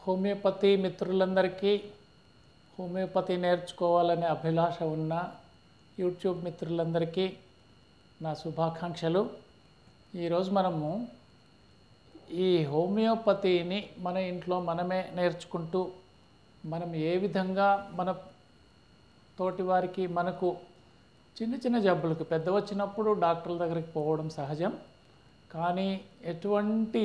Homeopathy మిత్రులందరికీ homeopathy నేర్చుకోవాలనే అభిలాష ఉన్న యూట్యూబ్ మిత్రులందరికీ నా శుభాకాంక్షలు. ఈరోజు మనము ఈ హోమియోపతిని మన ఇంట్లో మనమే నేర్చుకుంటూ మనం ఏ విధంగా మన తోటి వారికి మనకు చిన్న చిన్న జబ్బులకు పెద్ద వచ్చినప్పుడు డాక్టర్ల దగ్గరికి పోవడం సహజం, కానీ ఎటువంటి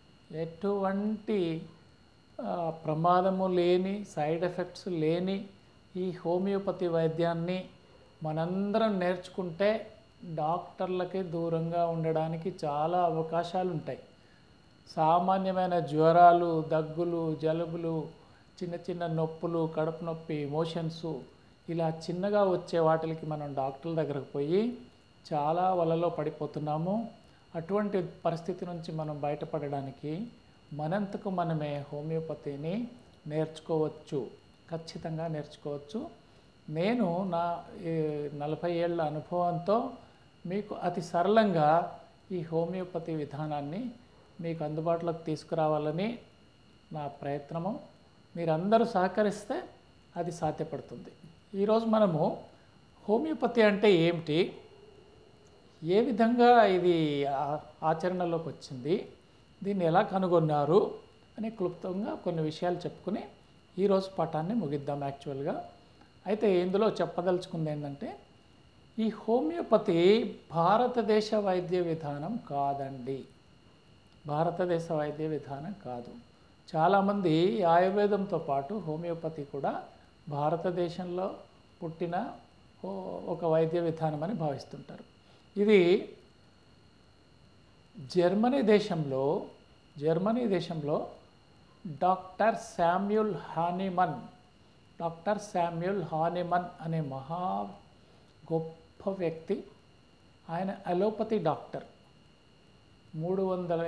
ప్రమాదము లేని సైడ్ ఎఫెక్ట్స్ లేని ఈ హోమియోపతి వైద్యాన్ని మనందరం నేర్చుకుంటే డాక్టర్లకి దూరంగా ఉండడానికి చాలా అవకాశాలు ఉంటాయి. సామాన్యమైన జ్వరాలు, దగ్గులు, జలుబులు, చిన్న చిన్న నొప్పులు, కడుపు నొప్పి, మోషన్స్ ఇలా చిన్నగా వచ్చే వాటికి మనం డాక్టర్ల దగ్గరకు పోయి చాలా వలలో పడిపోతున్నాము. అటువంటి పరిస్థితి నుంచి మనం బయటపడడానికి మనంతకు మనమే హోమియోపతిని నేర్చుకోవచ్చు, ఖచ్చితంగా నేర్చుకోవచ్చు. నేను నా 40 ఏళ్ల అనుభవంతో మీకు అతి సరళంగా ఈ హోమియోపతి విధానాన్ని మీకు అందుబాటులోకి తీసుకురావాలని నా ప్రయత్నము. మీరందరూ సహకరిస్తే అది సాధ్యపడుతుంది. ఈరోజు మనము హోమియోపతి అంటే ఏమిటి, ఏ విధంగా ఇది ఆచరణలోకి వచ్చింది, దీన్ని ఎలా కనుగొన్నారు అని క్లుప్తంగా కొన్ని విషయాలు చెప్పుకుని ఈరోజు పాఠాన్ని ముగిద్దాం. యాక్చువల్గా అయితే ఇందులో చెప్పదలుచుకుంది ఏంటంటే, ఈ హోమియోపతి భారతదేశ వైద్య విధానం కాదండి. భారతదేశ వైద్య విధానం కాదు. చాలామంది ఆయుర్వేదంతో పాటు హోమియోపతి కూడా భారతదేశంలో పుట్టిన ఒక వైద్య విధానం అని భావిస్తుంటారు. ఇది జర్మనీ దేశంలో డాక్టర్ శామ్యూల్ హానిమన్ అనే మహా గొప్ప వ్యక్తి. ఆయన అలోపతి డాక్టర్. 300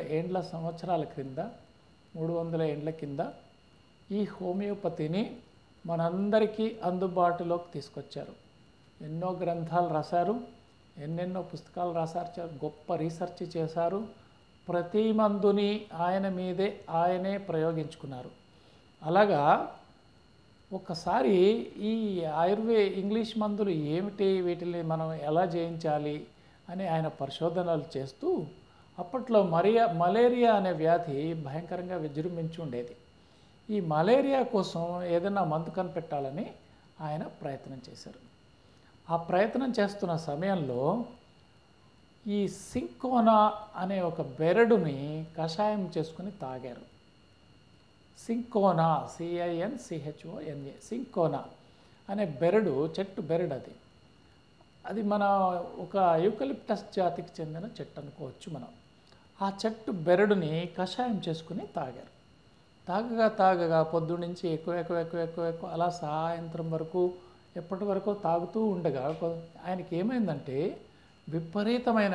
ఏండ్ల కింద ఈ హోమియోపతిని మనందరికీ అందుబాటులోకి తీసుకొచ్చారు. ఎన్నో గ్రంథాలు రాశారు, ఎన్నెన్నో పుస్తకాలు రాశారు, గొప్ప రీసెర్చ్ చేశారు. ప్రతి మందుని ఆయనే ప్రయోగించుకున్నారు. అలాగా ఒకసారి ఈ ఇంగ్లీష్ మందులు ఏమిటి, వీటిని మనం ఎలా జయించాలి అని ఆయన పరిశోధనలు చేస్తూ, అప్పట్లో మలేరియా అనే వ్యాధి భయంకరంగా విజృంభించి ఉండేది. ఈ మలేరియా కోసం ఏదైనా మందు కనిపెట్టాలని ఆయన ప్రయత్నం చేశారు. ఆ ప్రయత్నం చేస్తున్న సమయంలో ఈ సింకోనా అనే ఒక బెరడుని కషాయం చేసుకుని తాగారు. సింకోనా, CINCHONA, సింకోనా అనే చెట్టు బెరడు. అది మన ఒక యూకలిప్టస్ జాతికి చెందిన చెట్టు అనుకోవచ్చు మనం. ఆ చెట్టు బెరడుని కషాయం చేసుకుని తాగారు. తాగగా పొద్దున్నుంచి ఎక్కువ అలా సాయంత్రం వరకు ఎప్పటి వరకు తాగుతూ ఉండగా ఆయనకి ఏమైందంటే విపరీతమైన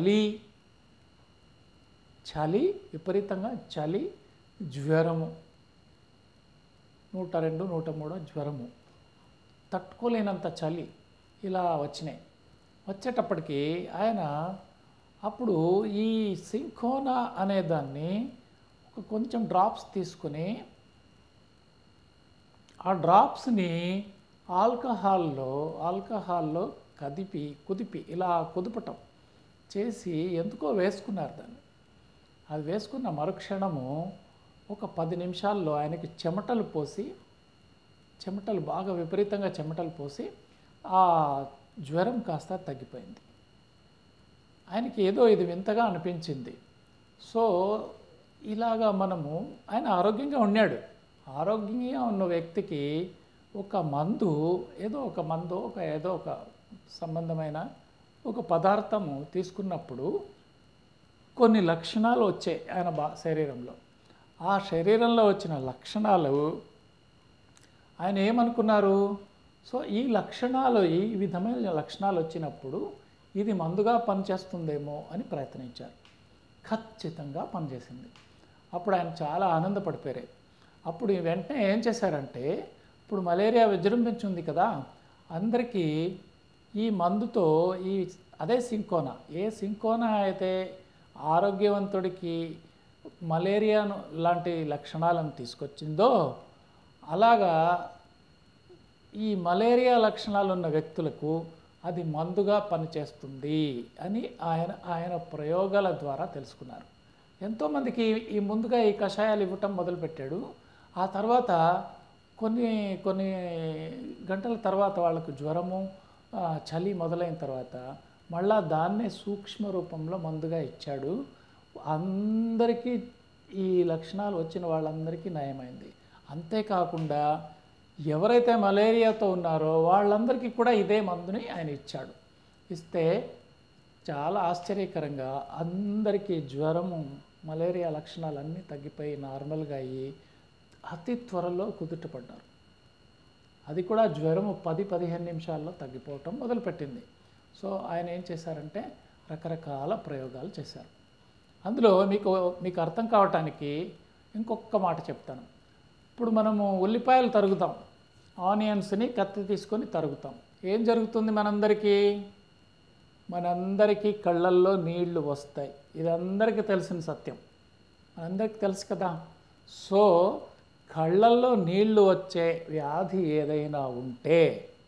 విపరీతంగా చలి, జ్వరము, 102, 103 జ్వరము, తట్టుకోలేనంత చలి ఇలా వచ్చినాయి. వచ్చేటప్పటికి ఆయన అప్పుడు ఈ సింకోనా అనే దాన్ని కొంచెం డ్రాప్స్ తీసుకుని ఆ డ్రాప్స్ని ఆల్కహాల్లో కుదిపి ఇలా కుదపటం చేసి ఎందుకో వేసుకున్నారు దాన్ని. అది వేసుకున్న మరుక్షణము ఒక 10 నిమిషాల్లో ఆయనకి బాగా విపరీతంగా చెమటలు పోసి ఆ జ్వరం కాస్త తగ్గిపోయింది. ఆయనకి ఏదో ఇది వింతగా అనిపించింది. సో ఇలాగా ఆయన ఆరోగ్యంగా ఉన్నాడు. ఆరోగ్యంగా ఉన్న వ్యక్తికి ఒక మందు ఏదో ఒక సంబంధమైన ఒక పదార్థము తీసుకున్నప్పుడు కొన్ని లక్షణాలు వచ్చాయి ఆయన శరీరంలో. ఆ శరీరంలో వచ్చిన లక్షణాలు ఆయన ఏమనుకున్నారు, సో ఈ విధమైన లక్షణాలు వచ్చినప్పుడు ఇది మందుగా పనిచేస్తుందేమో అని ప్రయత్నించారు. ఖచ్చితంగా పనిచేసింది. అప్పుడు ఆయన చాలా ఆనందపడిపోయారు. అప్పుడు వెంటనే ఏం చేశారంటే, ఇప్పుడు మలేరియా విజృంభించింది కదా, అందరికీ ఈ మందుతో అదే సింకోనా అయితే ఆరోగ్యవంతుడికి మలేరియాను లాంటి లక్షణాలను తీసుకొచ్చిందో, అలాగా ఈ మలేరియా లక్షణాలు ఉన్న వ్యక్తులకు అది మందుగా పనిచేస్తుంది అని ఆయన ప్రయోగాల ద్వారా తెలుసుకున్నారు. ఎంతోమందికి ముందుగా ఈ కషాయాలు ఇవ్వటం మొదలుపెట్టాడు. ఆ తర్వాత కొన్ని కొన్ని గంటల తర్వాత వాళ్ళకు జ్వరము, చలి మొదలైన తర్వాత మళ్ళా దాన్నే సూక్ష్మ రూపంలో మందుగా ఇచ్చాడు. అందరికీ ఈ లక్షణాలు వచ్చిన వాళ్ళందరికీ నయమైంది. అంతేకాకుండా ఎవరైతే మలేరియాతో ఉన్నారో వాళ్ళందరికీ కూడా ఇదే మందుని ఆయన ఇచ్చాడు. ఇస్తే చాలా ఆశ్చర్యకరంగా అందరికీ జ్వరము, మలేరియా లక్షణాలన్నీ తగ్గిపోయి నార్మల్గా అయ్యి అతి త్వరలో కుదుటపడ్డారు. అది కూడా జ్వరము 10-15 నిమిషాల్లో తగ్గిపోవటం మొదలుపెట్టింది. సో ఆయన ఏం చేశారంటే రకరకాల ప్రయోగాలు చేశారు. అందులో మీకు అర్థం కావటానికి ఇంకొక మాట చెప్తాను. ఇప్పుడు మనము ఉల్లిపాయలు తరుగుతాం, ఆనియన్స్ని కత్తి తీసుకొని తరుగుతాం. ఏం జరుగుతుంది? మనందరికీ కళ్ళల్లో నీళ్లు వస్తాయి. ఇది అందరికీ తెలిసిన సత్యం, మనందరికీ తెలుసు కదా. సో కళ్ళల్లో నీళ్లు వచ్చే వ్యాధి ఏదైనా ఉంటే,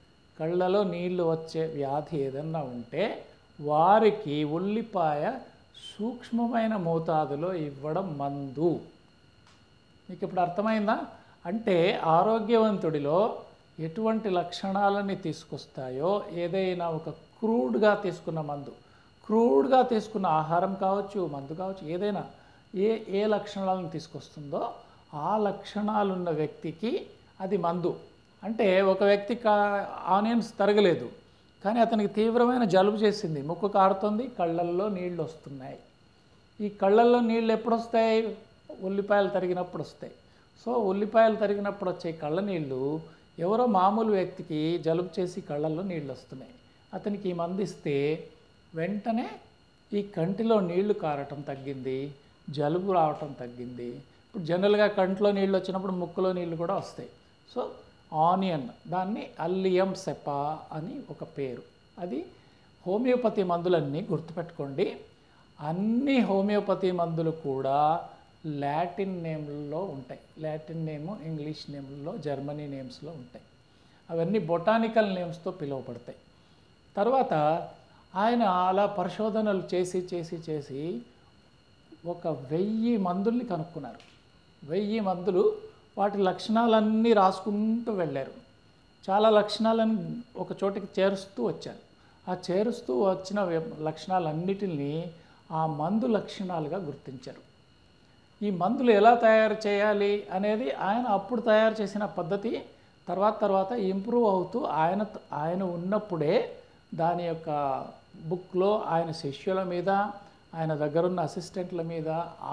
వారికి ఉల్లిపాయ సూక్ష్మమైన మోతాదులో ఇవ్వడం మందు. మీకు ఇప్పుడు అర్థమైందా? అంటే ఆరోగ్యవంతుడిలో ఎటువంటి లక్షణాలని తీసుకొస్తాయో, ఏదైనా ఒక క్రూడ్గా తీసుకున్న మందు, క్రూడ్గా తీసుకున్న ఆహారం కావచ్చు, మందు కావచ్చు, ఏదైనా ఏ లక్షణాలను తీసుకొస్తుందో ఆ లక్షణాలున్న వ్యక్తికి అది మందు. అంటే ఒక వ్యక్తి ఆనియన్స్ తరగలేదు, కానీ అతనికి తీవ్రమైన జలుబు చేసింది, ముక్కు కారుతుంది, కళ్ళల్లో నీళ్ళు వస్తున్నాయి. ఈ కళ్ళల్లో నీళ్ళు ఎప్పుడు వస్తాయి? ఉల్లిపాయలు తరిగినప్పుడు వస్తాయి. సో ఉల్లిపాయలు తరిగినప్పుడు వచ్చే కళ్ళ నీళ్ళు ఎవరో మామూలు వ్యక్తికి జలుబు చేసి కళ్ళల్లో నీళ్ళు వస్తున్నాయి. అతనికి ఈ మందు ఇస్తే వెంటనే ఈ కంటిలో నీళ్లు కారటం తగ్గింది, జలుబు రావటం తగ్గింది. ఇప్పుడు జనరల్గా కంటిలో నీళ్ళు వచ్చినప్పుడు ముక్కులో నీళ్ళు కూడా వస్తాయి. సో ఆనియన్, దాన్ని అల్లియం సెపా అని ఒక పేరు. అది హోమియోపతి మందులన్నీ గుర్తుపెట్టుకోండి. అన్ని హోమియోపతి మందులు కూడా లాటిన్ నేమ్లో ఉంటాయి. లాటిన్ నేము, ఇంగ్లీష్ నేమ్లో, జర్మనీ నేమ్స్లో ఉంటాయి. అవన్నీ బొటానికల్ నేమ్స్తో పిలువబడతాయి. తర్వాత ఆయన అలా పరిశోధనలు చేసి ఒక 1000 మందుల్ని కనుక్కున్నారు. 1000 మందులు, వాటి లక్షణాలన్నీ రాసుకుంటూ వెళ్ళారు. చాలా లక్షణాలను ఒక చోటికి చేరుస్తూ వచ్చారు. ఆ చేరుస్తూ వచ్చిన లక్షణాలన్నిటిని ఆ మందు లక్షణాలుగా గుర్తించారు. ఈ మందులు ఎలా తయారు చేయాలి అనేది ఆయన అప్పుడు తయారు చేసిన పద్ధతి తర్వాత ఇంప్రూవ్ అవుతూ ఆయన ఉన్నప్పుడే దాని యొక్క బుక్లో ఆయన శిష్యుల మీద, ఆయన దగ్గరున్న అసిస్టెంట్ల మీద,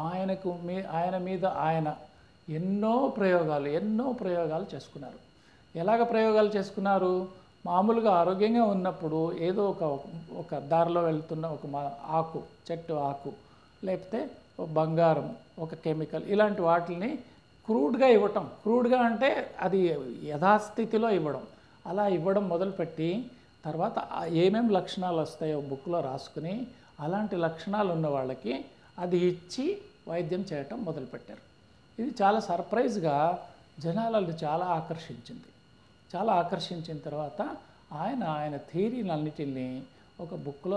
ఆయన మీద ఎన్నో ప్రయోగాలు చేసుకున్నారు. ఎలాగ ప్రయోగాలు చేసుకున్నారు? మామూలుగా ఆరోగ్యంగా ఉన్నప్పుడు ఏదో ఒక దారిలో వెళ్తున్న ఒక ఆకు, చెట్టు ఆకు, లేకపోతే బంగారం, ఒక కెమికల్, ఇలాంటి వాటిని క్రూడ్గా ఇవ్వటం. క్రూడ్గా అంటే అది యథాస్థితిలో ఇవ్వడం. అలా ఇవ్వడం మొదలుపెట్టి తర్వాత ఏమేమి లక్షణాలు వస్తాయో బుక్లో రాసుకుని అలాంటి లక్షణాలు ఉన్న వాళ్ళకి అది ఇచ్చి వైద్యం చేయటం మొదలుపెట్టారు. ఇది చాలా సర్ప్రైజ్గా జనాలను చాలా ఆకర్షించింది. చాలా ఆకర్షించిన తర్వాత ఆయన థియరీలన్నిటిని ఒక బుక్లో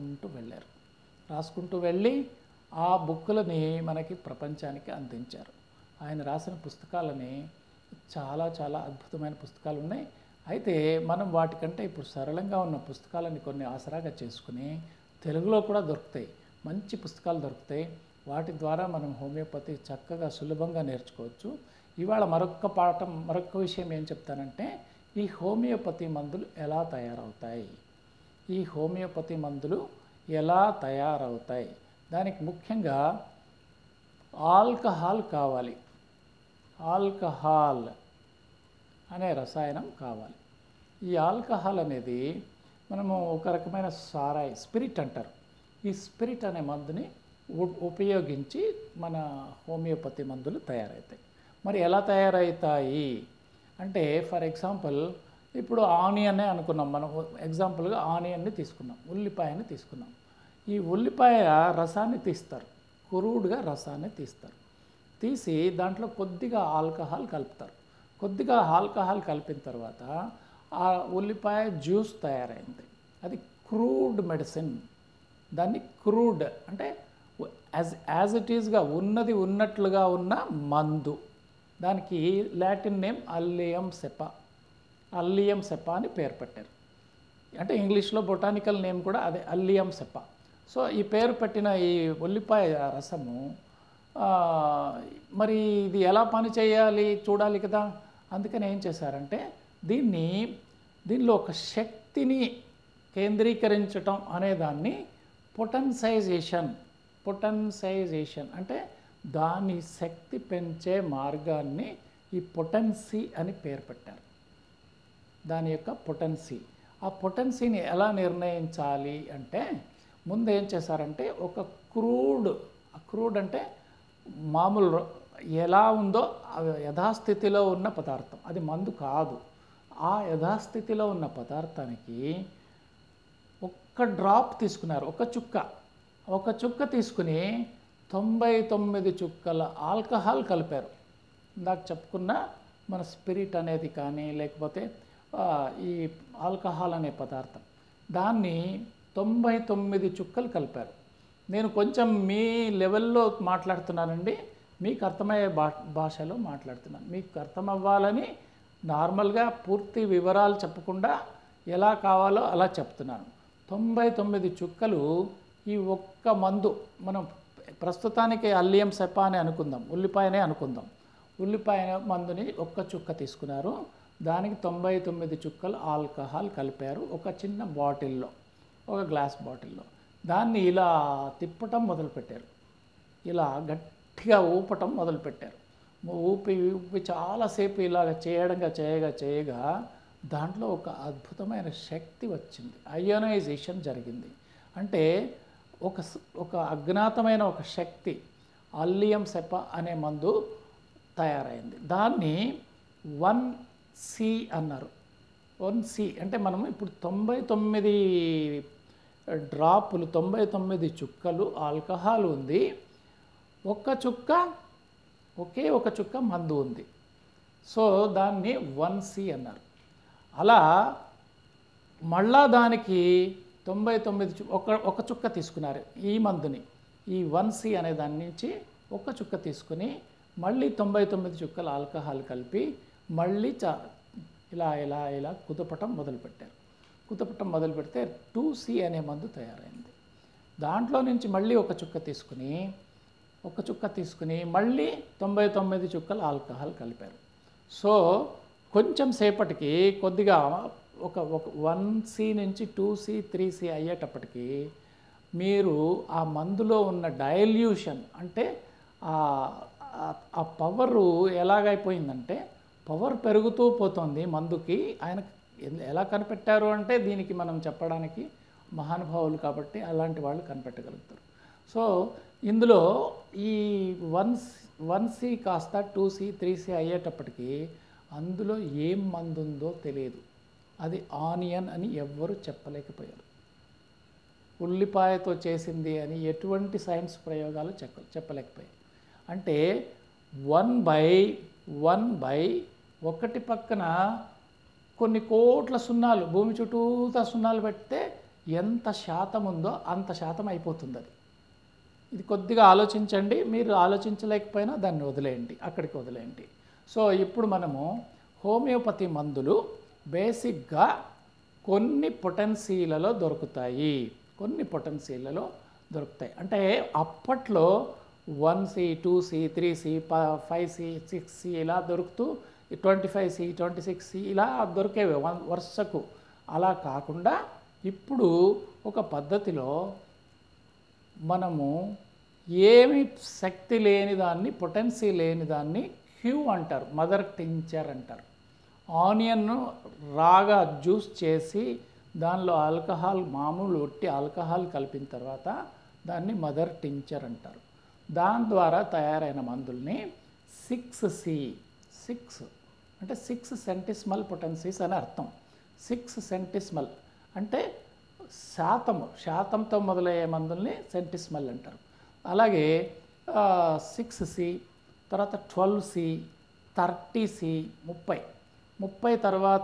రాసుకుంటూ వెళ్ళి ఆ బుక్కులని మనకి ప్రపంచానికి అందించారు. ఆయన రాసిన పుస్తకాలని చాలా అద్భుతమైన పుస్తకాలు ఉన్నాయి. అయితే మనం వాటికంటే ఇప్పుడు సరళంగా ఉన్న పుస్తకాలని కొన్ని ఆసరాగా చేసుకుని తెలుగులో కూడా దొరుకుతాయి, మంచి పుస్తకాలు దొరుకుతాయి. వాటి ద్వారా మనం హోమియోపతి చక్కగా సులభంగా నేర్చుకోవచ్చు. ఇవాళ మరొక విషయం ఏం చెప్తానంటే, ఈ హోమియోపతి మందులు ఎలా తయారవుతాయి, దానికి ముఖ్యంగా ఆల్కహాల్ కావాలి. ఆల్కహాల్ అనే రసాయనం కావాలి. ఈ ఆల్కహాల్ అనేది మనము ఒక రకమైన సారాయి, స్పిరిట్ అంటారు. ఈ స్పిరిట్ అనే మందుని ఉపయోగించి మన హోమియోపతి మందులు తయారవుతాయి. మరి ఎలా తయారవుతాయి అంటే, ఫర్ ఎగ్జాంపుల్ ఇప్పుడు ఆనియనే అనుకున్నాం మనం. ఎగ్జాంపుల్గా ఆనియన్ని తీసుకున్నాం, ఉల్లిపాయని తీసుకున్నాం. ఈ ఉల్లిపాయ రసాన్ని తీస్తారు, క్రూడ్గా రసాన్ని తీస్తారు. తీసి దాంట్లో కొద్దిగా ఆల్కహాల్ కలుపుతారు. కొద్దిగా ఆల్కహాల్ కలిపిన తర్వాత ఆ ఉల్లిపాయ జ్యూస్ తయారైంది. అది క్రూడ్ మెడిసిన్. దాన్ని క్రూడ్ అంటే యాజ్ ఇట్ ఈస్గా ఉన్నది ఉన్నట్లుగా ఉన్న మందు. దానికి Latin name allium cepa. Allium cepa అని పేరు పెట్టారు. అంటే ఇంగ్లీష్లో బొటానికల్ నేమ్ కూడా అదే అల్లియం సెపా. సో ఈ పేరు పెట్టిన ఈ ఉల్లిపాయ రసము మరి ఇది ఎలా పని చేయాలి చూడాలి కదా. అందుకని ఏం చేశారంటే దీనిలో ఒక శక్తిని కేంద్రీకరించటం అనేదాన్ని పొటెన్సైజేషన్ అంటే దాని శక్తి పెంచే మార్గాన్ని ఈ పొటెన్సీ అని పేరు పెట్టారు. దాని యొక్క పొటెన్సీ. ఆ పొటెన్సీని ఎలా నిర్ణయించాలి అంటే ముందు ఏం చేశారంటే ఒక క్రూడ్ అంటే మామూలు ఎలా ఉందో యథాస్థితిలో ఉన్న పదార్థం, అది మందు కాదు. ఆ యథాస్థితిలో ఉన్న పదార్థానికి ఒక్క డ్రాప్ తీసుకున్నారు, ఒక చుక్క తీసుకుని 99 చుక్కల ఆల్కహాల్ కలిపారు. ఇందాక చెప్పుకున్న మన స్పిరిట్ అనేది కానీ లేకపోతే ఈ ఆల్కహాల్ అనే పదార్థం, దాన్ని 99 చుక్కలు కలిపారు. నేను కొంచెం మీ లెవెల్లో మాట్లాడుతున్నానండి, మీకు అర్థమయ్యే భాషలో మాట్లాడుతున్నాను. మీకు అర్థం అవ్వాలని నార్మల్గా పూర్తి వివరాలు చెప్పకుండా ఎలా కావాలో అలా చెప్తున్నాను. 99 చుక్కలు ఈ ఒక్క మందు, మనం ప్రస్తుతానికి అల్లియం సెపా అని అనుకుందాం, ఉల్లిపాయనే అనుకుందాం. ఉల్లిపాయ మందుని ఒక్క చుక్క తీసుకున్నారు, దానికి 99 చుక్కలు ఆల్కహాల్ కలిపారు ఒక చిన్న బాటిల్లో, ఒక గ్లాస్ బాటిల్లో. దాన్ని ఇలా తిప్పటం మొదలుపెట్టారు, ఇలా గట్టిగా ఊపటం మొదలుపెట్టారు. ఊపి చాలాసేపు ఇలాగ చేయగా దాంట్లో ఒక అద్భుతమైన శక్తి వచ్చింది. అయోనైజేషన్ జరిగింది. అంటే ఒక అజ్ఞాతమైన ఒక శక్తి అల్లియం సెపా అనే మందు తయారైంది. దాన్ని 1C అన్నారు. 1C అంటే మనం ఇప్పుడు 99 డ్రాపులు, 99 చుక్కలు ఆల్కహాల్ ఉంది, ఒకే ఒక చుక్క మందు ఉంది. సో దాన్ని 1C అన్నారు. అలా మళ్ళా దానికి 99 ఒక చుక్క తీసుకున్నారు ఈ మందుని. ఈ 1C అనే దాని నుంచి ఒక చుక్క తీసుకుని మళ్ళీ 99 చుక్కల ఆల్కహాల్ కలిపి మళ్ళీ ఇలా కుదపటం మొదలుపెట్టారు. కుదపటం మొదలు పెడితే 2C అనే మందు తయారైంది. దాంట్లో నుంచి మళ్ళీ ఒక చుక్క తీసుకుని మళ్ళీ 99 చుక్కల ఆల్కహాల్ కలిపారు. సో కొంచెం సేపటికి కొద్దిగా ఒక 1C నుంచి 2C 3C అయ్యేటప్పటికి మీరు ఆ మందులో ఉన్న డైల్యూషన్ అంటే ఆ పవరు ఎలాగైపోయిందంటే పవర్ పెరుగుతూ పోతుంది మందుకి. ఆయన ఎలా కనిపెట్టారు అంటే దీనికి మనం చెప్పడానికి మహానుభావులు కాబట్టి అలాంటి వాళ్ళు కనిపెట్టగలుగుతారు. సో ఇందులో ఈ 1C కాస్త 2C 3C అయ్యేటప్పటికి అందులో ఏం మందు ఉందో తెలియదు. అది ఆనియన్ అని ఎవ్వరూ చెప్పలేకపోయారు. ఉల్లిపాయతో చేసింది అని ఎటువంటి సైన్స్ ప్రయోగాలు చెప్పలేకపోయాయి. అంటే 1/1 పక్కన కొన్ని కోట్ల సున్నాలు, భూమి చుట్టూతా సున్నాలు పెడితే ఎంత శాతం ఉందో అంత శాతం అయిపోతుంది అది. ఇది కొద్దిగా ఆలోచించండి. మీరు ఆలోచించలేకపోయినా దాన్ని వదిలేయండి, అక్కడికి వదిలేయండి. సో ఇప్పుడు మనము హోమియోపతి మందులు బేసిక్గా కొన్ని పొటెన్సీలలో దొరుకుతాయి. అంటే అప్పట్లో 1C 2C 3C 5C 6C ఇలా దొరుకుతూ 25C 26C ఇలా దొరికేవి వరుసకు. అలా కాకుండా ఇప్పుడు ఒక పద్ధతిలో మనము ఏమి శక్తి లేని దాన్ని, పొటెన్సీ లేని దాన్ని క్యూ అంటారు, మదర్ టించర్ అంటారు. ఆనియన్ను రాగా జ్యూస్ చేసి దానిలో ఆల్కహాల్, మామూలు ఒట్టి ఆల్కహాల్ కలిపిన తర్వాత దాన్ని మదర్ టించర్ అంటారు. దాని ద్వారా తయారైన మందుల్ని 6C, 6 అంటే 6 సెంటిస్మల్ పొటెన్సీస్ అని అర్థం. 6 సెంటిస్మల్ అంటే శాతంతో మొదలయ్యే మందుల్ని సెంటిస్మల్ అంటారు. అలాగే 6C, తర్వాత 12C, 30C, 30 తర్వాత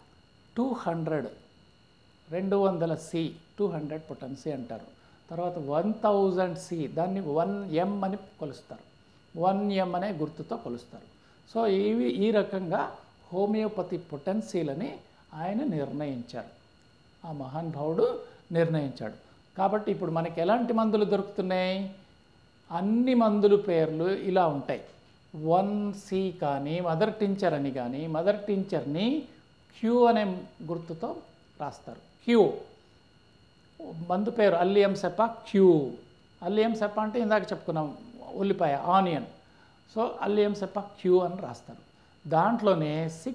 200, 200C, 200 పొటెన్సీ అంటారు. తర్వాత 1000C, దాన్ని 1M అని కొలుస్తారు. 1M అనే గుర్తుతో కొలుస్తారు. సో ఈ రకంగా హోమియోపతి పొటెన్సీలని ఆయన నిర్ణయించారు, ఆ మహానుభావుడు నిర్ణయించాడు. కాబట్టి ఇప్పుడు మనకి ఎలాంటి మందులు దొరుకుతున్నాయి? అన్ని మందుల పేర్లు ఇలా ఉంటాయి. 1C కానీ మదర్ టించర్ అని కానీ, మదర్ టించర్ని క్యూ అనే గుర్తుతో రాస్తారు. క్యూ మందు పేరు allium cepa Q. Allium cepa అంటే ఇందాక చెప్పుకున్నాం ఉల్లిపాయ, onion. So allium cepa Q అని రాస్తారు. దాంట్లోనే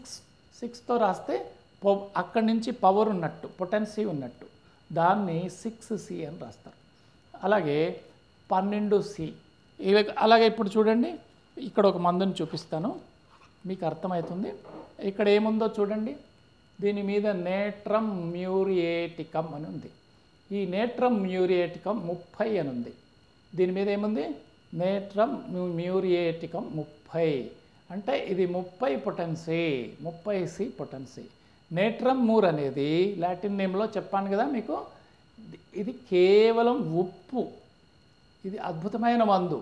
6తో రాస్తే అక్కడి నుంచి పవర్ ఉన్నట్టు, పొటెన్సీ ఉన్నట్టు, దాన్ని 6C అని రాస్తారు. అలాగే 12C. అలాగే ఇప్పుడు చూడండి, ఇక్కడ ఒక మందుని చూపిస్తాను, మీకు అర్థమవుతుంది. ఇక్కడ ఏముందో చూడండి, దీని మీద నేట్రం మ్యూరియేటికం అని ఉంది. ఈ నేట్రం మ్యూరియేటికం 30 అని ఉంది. దీని మీద ఏముంది? నేట్రం మ్యూరియేటికం 30 అంటే ఇది 30 పొటెన్సీ, 30C పొటెన్సీ. నేట్రం మూర్ అనేది లాటిన్ నేమ్లో చెప్పాను కదా మీకు, ఇది కేవలం ఉప్పు. ఇది అద్భుతమైన మందు.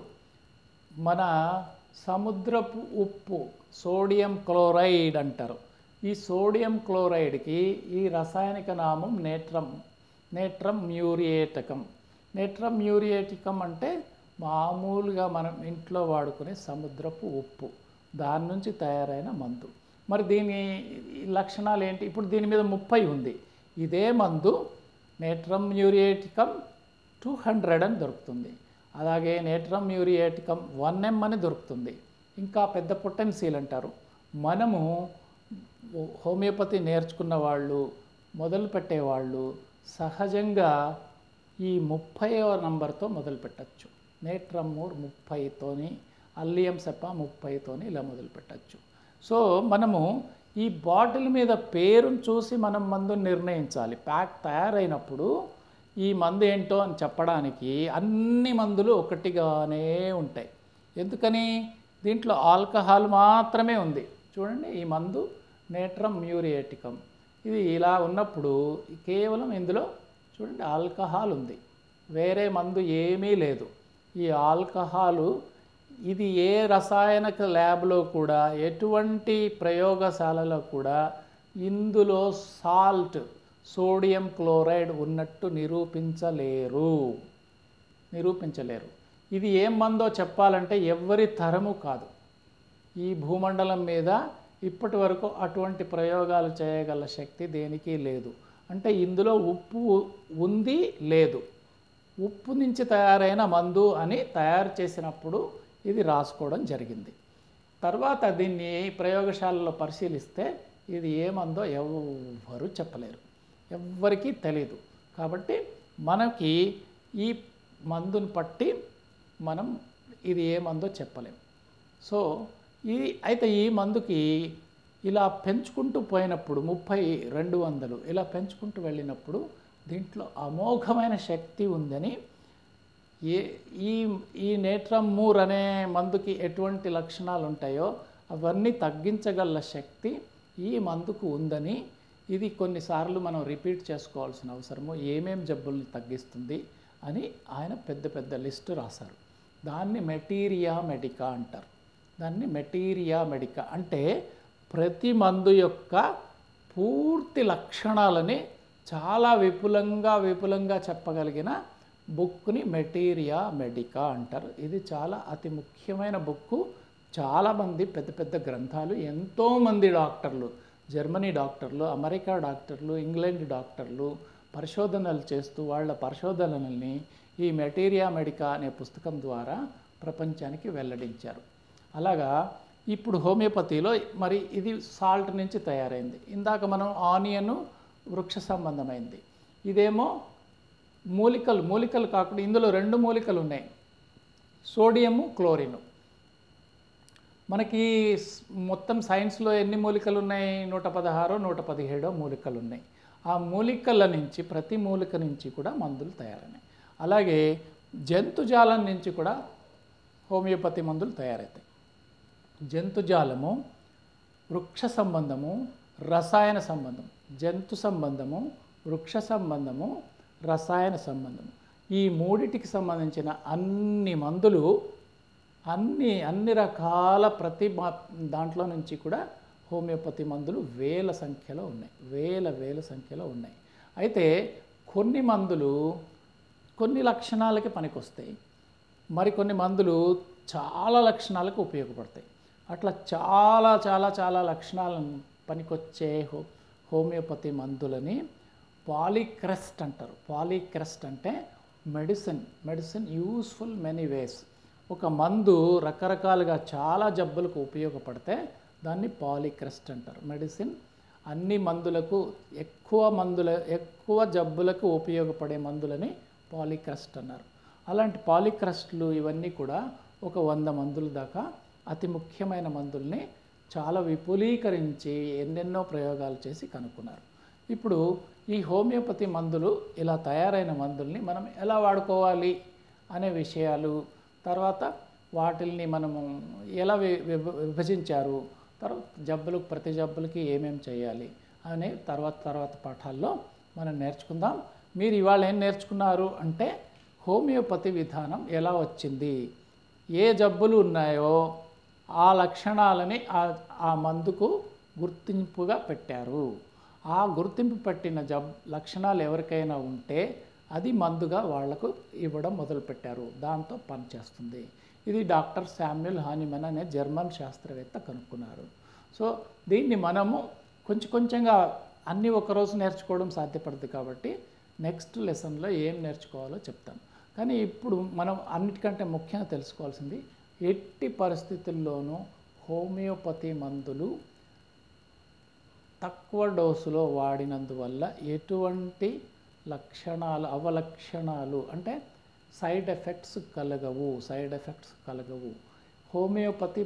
మన సముద్రపు ఉప్పు, సోడియం క్లోరైడ్ అంటారు. ఈ సోడియం క్లోరైడ్కి ఈ రసాయనిక నామం నేట్రం మ్యూరియేటికం. నేట్రం మ్యూరియేటికం అంటే మామూలుగా మనం ఇంట్లో వాడుకునే సముద్రపు ఉప్పు, దాని నుంచి తయారైన మందు. మరి దీని లక్షణాలు ఏంటి? ఇప్పుడు దీని మీద 30 ఉంది. ఇదే మందు నేట్రం మ్యూరియేటికం 200 అని దొరుకుతుంది. అలాగే నేట్రం మ్యూరియేటికం 1M అని దొరుకుతుంది. ఇంకా పెద్ద పొటెన్సీలు అంటారు. మనము హోమియోపతి నేర్చుకున్న వాళ్ళు, మొదలు పెట్టేవాళ్ళు సహజంగా ఈ 30వ నంబర్తో మొదలు పెట్టచ్చు. నేట్రం మూర్ 30తోని, అల్లియం సెప 30తోని ఇలా మొదలు పెట్టచ్చు. సో మనము ఈ బాటిల్ మీద పేరును చూసి మనం మందుని నిర్ణయించాలి. ప్యాక్ తయారైనప్పుడు ఈ మందు ఏంటో అని చెప్పడానికి అన్ని మందులు ఒకటిగానే ఉంటాయి. ఎందుకని? దీంట్లో ఆల్కహాల్ మాత్రమే ఉంది. చూడండి, ఈ మందు నేట్రం మ్యూరియేటికం. ఇది ఇలా ఉన్నప్పుడు కేవలం ఇందులో చూడండి ఆల్కహాల్ ఉంది, వేరే మందు ఏమీ లేదు. ఈ ఆల్కహాలు ఇది ఏ రసాయనిక ల్యాబ్లో కూడా, ఎటువంటి ప్రయోగశాలలో కూడా ఇందులో సోడియం క్లోరైడ్ ఉన్నట్టు నిరూపించలేరు. ఇది ఏం మందో చెప్పాలంటే ఎవ్వరి తరము కాదు. ఈ భూమండలం మీద ఇప్పటి వరకు అటువంటి ప్రయోగాలు చేయగల శక్తి దేనికి లేదు. అంటే ఇందులో ఉప్పు ఉంది లేదు, ఉప్పు నుంచి తయారైన మందు అని తయారు చేసినప్పుడు ఇది రాసుకోవడం జరిగింది. తర్వాత దీన్ని ప్రయోగశాలలో పరిశీలిస్తే ఇది ఏమందో ఎవ్వరూ చెప్పలేరు, ఎవ్వరికీ తెలీదు. కాబట్టి మనకి ఈ మందుని పట్టి మనం ఇది ఏమందో చెప్పలేం. సో అయితే ఈ మందుకి ఇలా పెంచుకుంటూ పోయినప్పుడు 30, 200 ఇలా పెంచుకుంటూ వెళ్ళినప్పుడు దీంట్లో అమోఘమైన శక్తి ఉందని, ఈ నేట్రం మూర్ అనే మందుకి ఎటువంటి లక్షణాలు ఉంటాయో అవన్నీ తగ్గించగల శక్తి ఈ మందుకు ఉందని, ఇది కొన్నిసార్లు మనం రిపీట్ చేసుకోవాల్సిన అవసరము, ఏమేం జబ్బుల్ని తగ్గిస్తుంది అని ఆయన పెద్ద లిస్టు రాశారు. దాన్ని మెటీరియా మెడికా అంటారు. దాన్ని మెటీరియా మెడికా అంటే ప్రతి మందు యొక్క పూర్తి లక్షణాలని చాలా విపులంగా చెప్పగలిగిన బుక్ని మెటీరియా మెడికా అంటారు. ఇది చాలా అతి ముఖ్యమైన బుక్కు. చాలామంది పెద్ద గ్రంథాలు, ఎంతోమంది డాక్టర్లు, జర్మనీ డాక్టర్లు, అమెరికా డాక్టర్లు, ఇంగ్లాండ్ డాక్టర్లు పరిశోధనలు చేస్తూ వాళ్ళ పరిశోధనల్ని ఈ మెటీరియా మెడికా అనే పుస్తకం ద్వారా ప్రపంచానికి వెల్లడించారు. అలాగా ఇప్పుడు హోమియోపతిలో మరి ఇది సాల్ట్ నుంచి తయారైంది. ఇందాక మనం ఆనియన్ వృక్ష సంబంధమైంది. ఇదేమో మూలికలు కాకుండా ఇందులో 2 మూలికలు ఉన్నాయి, సోడియము, క్లోరిను. మనకి మొత్తం సైన్స్లో ఎన్ని మూలికలు ఉన్నాయి? 116, 117 మూలికలు ఉన్నాయి. ఆ మూలికల నుంచి, ప్రతి మూలిక నుంచి కూడా మందులు తయారైనాయి. అలాగే జంతుజాలం నుంచి కూడా హోమియోపతి మందులు తయారవుతాయి. జంతుజాలము, వృక్ష సంబంధము, రసాయన సంబంధం. జంతు సంబంధము, వృక్ష సంబంధము, రసాయన సంబంధము. ఈ మూడిటికి సంబంధించిన అన్ని మందులు అన్ని రకాల దాంట్లో నుంచి కూడా హోమియోపతి మందులు వేల సంఖ్యలో ఉన్నాయి. వేల సంఖ్యలో ఉన్నాయి. అయితే కొన్ని మందులు కొన్ని లక్షణాలకి పనికొస్తాయి, మరికొన్ని మందులు చాలా లక్షణాలకు ఉపయోగపడతాయి. అట్లా చాలా లక్షణాలను పనికొచ్చే హోమియోపతి మందులని పాలీక్రెస్ట్ అంటారు. పాలీక్రెస్ట్ అంటే మెడిసిన్ యూస్ఫుల్ మెనీ వేస్. ఒక మందు రకరకాలుగా చాలా జబ్బులకు ఉపయోగపడితే దాన్ని పాలీక్రెస్ట్ అంటారు. మెడిసిన్ అన్ని మందులకు ఎక్కువ జబ్బులకు ఉపయోగపడే మందులని పాలీక్రెస్ట్ అన్నారు. అలాంటి పాలీక్రెస్ట్లు ఇవన్నీ కూడా ఒక 100 మందుల దాకా అతి ముఖ్యమైన మందుల్ని చాలా విపులీకరించి ఎన్నెన్నో ప్రయోగాలు చేసి కనుక్కున్నారు. ఇప్పుడు ఈ హోమియోపతి మందులు ఇలా తయారైన మందుల్ని మనం ఎలా వాడుకోవాలి అనే విషయాలు, తర్వాత వాటిల్ని మనము ఎలా విభజించారు, తర్వాత ప్రతి జబ్బులకి ఏమేమి చేయాలి అనే తర్వాత పాఠాల్లో మనం నేర్చుకుందాం. మీరు ఇవాళ ఏం నేర్చుకున్నారు అంటే హోమియోపతి విధానం ఎలా వచ్చింది, ఏ జబ్బులు ఉన్నాయో ఆ లక్షణాలని ఆ మందుకు గుర్తింపుగా పెట్టారు. ఆ గుర్తింపు పెట్టిన లక్షణాలు ఎవరికైనా ఉంటే అది మందుగా వాళ్లకు ఇవ్వడం మొదలుపెట్టారు. దాంతో పనిచేస్తుంది. ఇది డాక్టర్ శామ్యుల్ హానిమన్ అనే జర్మన్ శాస్త్రవేత్త కనుక్కున్నారు. సో దీన్ని మనము కొంచెంగా అన్నీ ఒకరోజు నేర్చుకోవడం సాధ్యపడుతుంది. కాబట్టి నెక్స్ట్ లెసన్లో ఏం నేర్చుకోవాలో చెప్తాను. కానీ ఇప్పుడు మనం అన్నిటికంటే ముఖ్యంగా తెలుసుకోవాల్సింది, ఎట్టి పరిస్థితుల్లోనూ హోమియోపతి మందులు తక్కువ డోసులో వాడినందువల్ల ఎటువంటి అవలక్షణాలు అంటే సైడ్ ఎఫెక్ట్స్ కలగవు. హోమియోపతి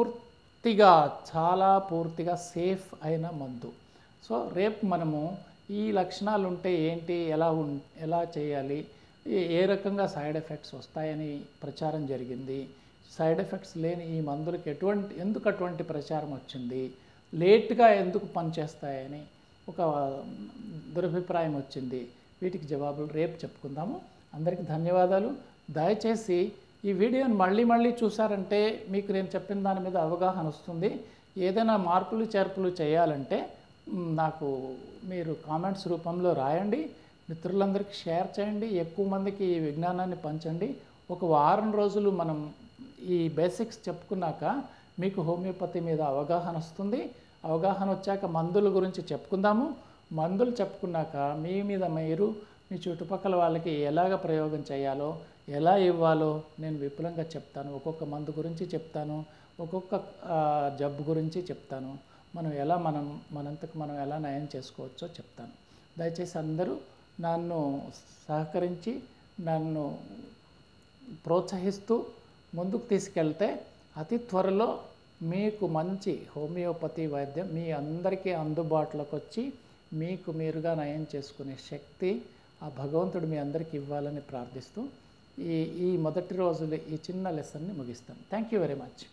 పూర్తిగా సేఫ్ అయిన మందు. సో రేపు మనము ఈ లక్షణాలు ఉంటే ఏంటి, ఎలా చేయాలి, ఏ రకంగా సైడ్ ఎఫెక్ట్స్ వస్తాయని ప్రచారం జరిగింది, సైడ్ ఎఫెక్ట్స్ లేని ఈ మందులకి ఎందుకు అటువంటి ప్రచారం వచ్చింది, లేట్గా ఎందుకు పనిచేస్తాయని ఒక దురభిప్రాయం వచ్చింది, వీటికి జవాబులు రేపు చెప్పుకుందాము. అందరికీ ధన్యవాదాలు. దయచేసి ఈ వీడియోని మళ్ళీ చూసారంటే మీకు నేను చెప్పిన దాని మీద అవగాహన వస్తుంది. ఏదైనా మార్పులు చేర్పులు చేయాలంటే నాకు మీరు కామెంట్స్ రూపంలో రాయండి. మిత్రులందరికీ షేర్ చేయండి. ఎక్కువ మందికి ఈ విజ్ఞానాన్ని పంచండి. ఒక వారం రోజులు మనం ఈ బేసిక్స్ చెప్పుకున్నాక మీకు హోమియోపతి మీద అవగాహన వస్తుంది. అవగాహన వచ్చాక మందుల గురించి చెప్పుకుందాము. మందులు చెప్పుకున్నాక మీరు మీ చుట్టుపక్కల వాళ్ళకి ఎలాగ ప్రయోగం చేయాలో, ఎలా ఇవ్వాలో నేను విపులంగా చెప్తాను. ఒక్కొక్క మందు గురించి చెప్తాను, ఒక్కొక్క జబ్బు గురించి చెప్తాను. మనంతకు మనం ఎలా నయం చేసుకోవచ్చో చెప్తాను. దయచేసి అందరూ నన్ను సహకరించి నన్ను ప్రోత్సహిస్తూ ముందుకు తీసుకెళ్తే అతి త్వరలో మీకు మంచి హోమియోపతి వైద్యం మీ అందరికీ అందుబాటులోకి వచ్చి మీకు మీరుగా నయం చేసుకునే శక్తి ఆ భగవంతుడు మీ అందరికీ ఇవ్వాలని ప్రార్థిస్తూ ఈ మొదటి రోజులు ఈ చిన్న లెసన్ని ముగిస్తాను. Thank you very much.